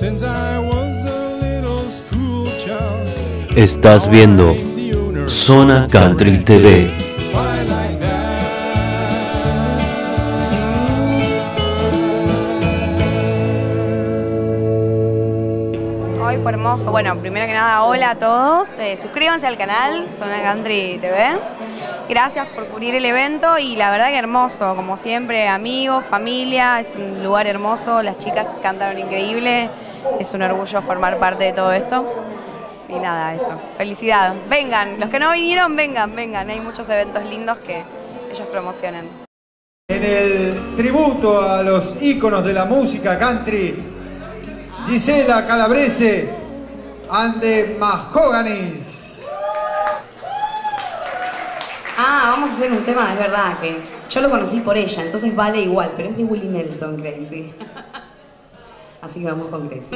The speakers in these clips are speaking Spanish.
Estás viendo Zona Country TV. Hoy fue hermoso. Bueno, primero que nada, hola a todos. Suscríbanse al canal Zona Country TV. Gracias por cubrir el evento y la verdad que hermoso, como siempre, amigos, familia, es un lugar hermoso, las chicas cantaron increíble, es un orgullo formar parte de todo esto. Y nada, eso. Felicidad. Vengan, los que no vinieron, vengan, vengan. Hay muchos eventos lindos que ellos promocionan. En el tributo a los íconos de la música country, Gisela Calabrese and the Mahoganies. Vamos a hacer un tema, es verdad, que yo lo conocí por ella, entonces vale igual, pero es de Willie Nelson, Crazy. Así que vamos con Crazy.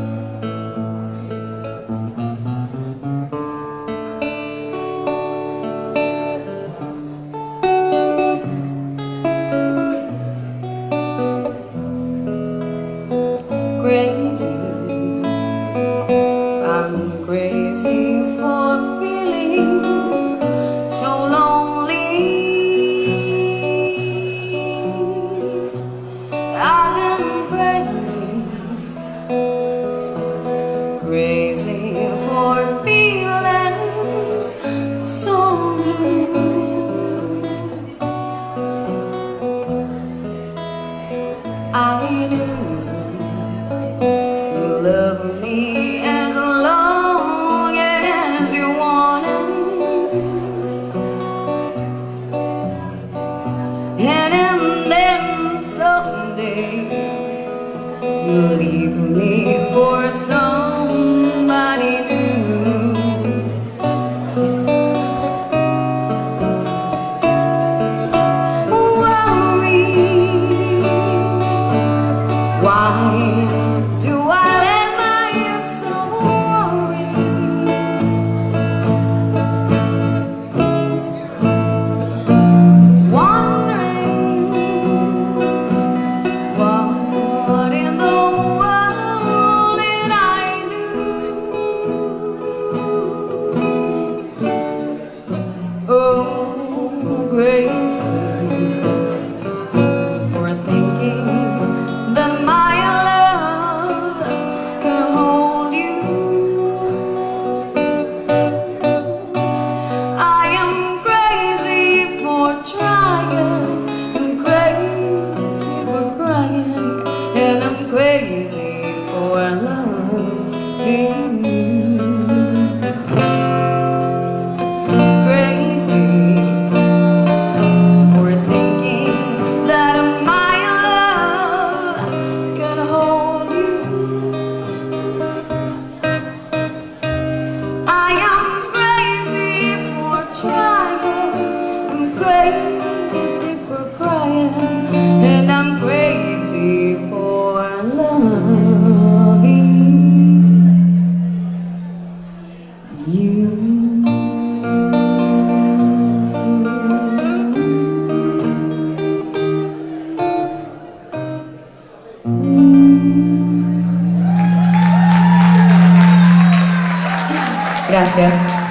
Gracias.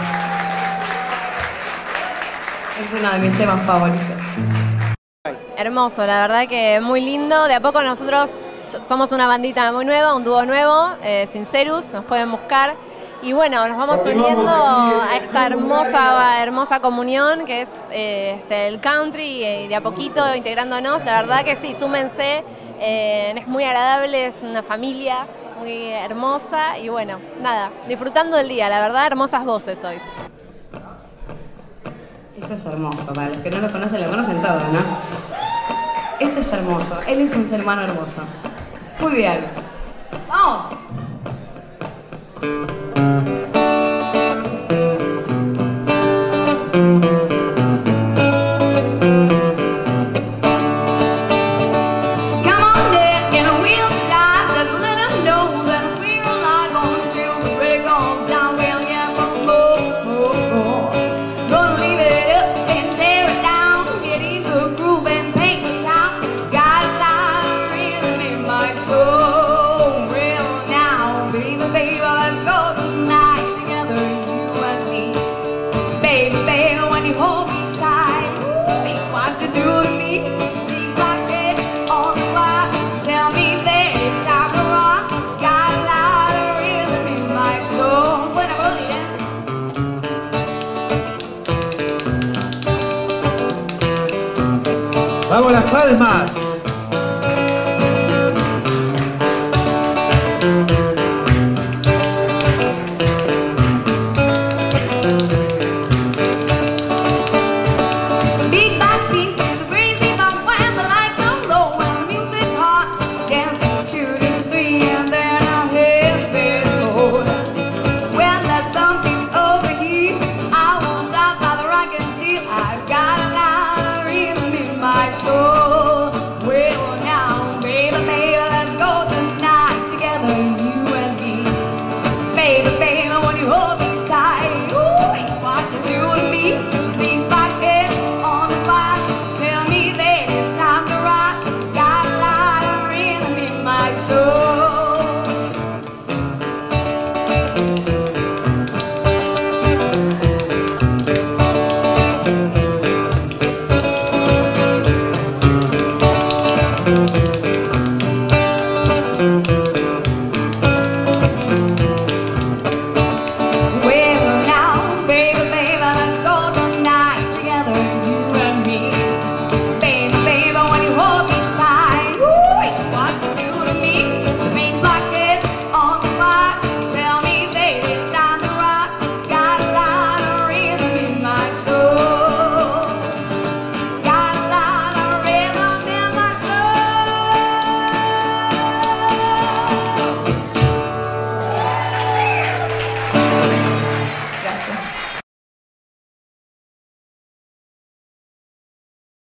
Es uno de mis temas favoritos. Hermoso, la verdad que muy lindo. De a poco nosotros somos una bandita muy nueva, un dúo nuevo, Sincerus, nos pueden buscar. Y bueno, nos vamos uniendo a esta hermosa comunión que es el country y de a poquito integrándonos. La verdad que sí, súmense, es muy agradable, es una familia muy hermosa y bueno, nada, disfrutando del día, la verdad, hermosas voces hoy. Esto es hermoso, para los que no lo conocen todos, ¿no? Esto es hermoso, él es un ser humano hermoso. Muy bien, ¡vamos! Soul, real now. Vamos las palmas. Big back beat to the breezy bump when the light comes low, when the music hot, dance